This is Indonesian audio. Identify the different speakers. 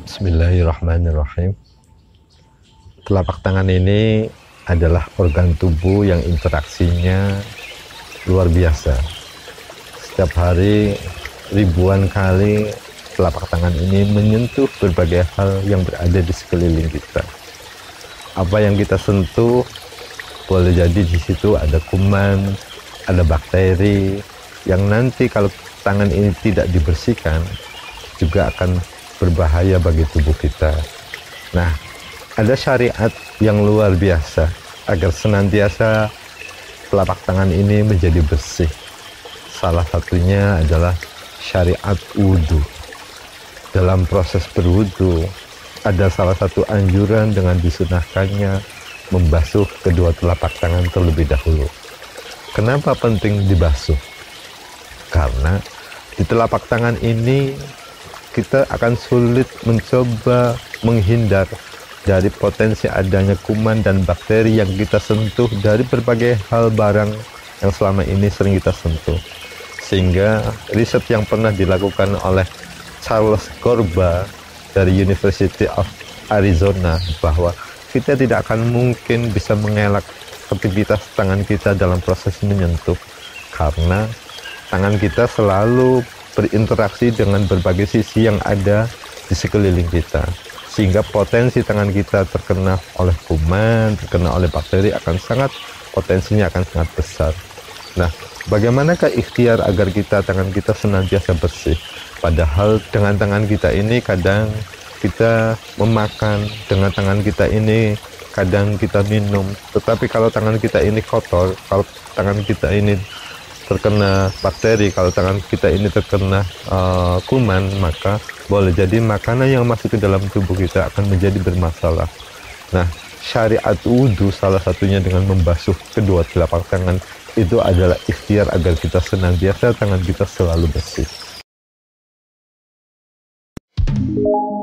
Speaker 1: Bismillahirrahmanirrahim. Telapak tangan ini adalah organ tubuh yang interaksinya luar biasa. Setiap hari ribuan kali telapak tangan ini menyentuh berbagai hal yang berada di sekeliling kita. Apa yang kita sentuh, boleh jadi di situ ada kuman, ada bakteri yang nanti kalau tangan ini tidak dibersihkan juga akan berbahaya bagi tubuh kita. Nah, ada syariat yang luar biasa agar senantiasa telapak tangan ini menjadi bersih. Salah satunya adalah syariat wudhu. Dalam proses berwudhu, ada salah satu anjuran dengan disunahkannya membasuh kedua telapak tangan terlebih dahulu. Kenapa penting dibasuh? Karena di telapak tangan ini kita akan sulit mencoba menghindar dari potensi adanya kuman dan bakteri yang kita sentuh dari berbagai hal barang yang selama ini sering kita sentuh. Sehingga riset yang pernah dilakukan oleh Charles Gorba dari University of Arizona bahwa kita tidak akan mungkin bisa mengelak aktivitas tangan kita dalam proses menyentuh karena tangan kita selalu berinteraksi dengan berbagai sisi yang ada di sekeliling kita, sehingga potensi tangan kita terkena oleh kuman, terkena oleh bakteri potensinya akan sangat besar. Nah, bagaimanakah ikhtiar agar tangan kita senantiasa bersih? Padahal dengan tangan kita ini kadang kita memakan, dengan tangan kita ini kadang kita minum, tetapi kalau tangan kita ini kotor, kalau tangan kita ini terkena bakteri, kalau tangan kita ini terkena kuman, maka boleh jadi makanan yang masuk ke dalam tubuh kita akan menjadi bermasalah. Nah, syariat wudhu salah satunya dengan membasuh kedua telapak tangan itu adalah ikhtiar agar kita senantiasa tangan kita selalu bersih.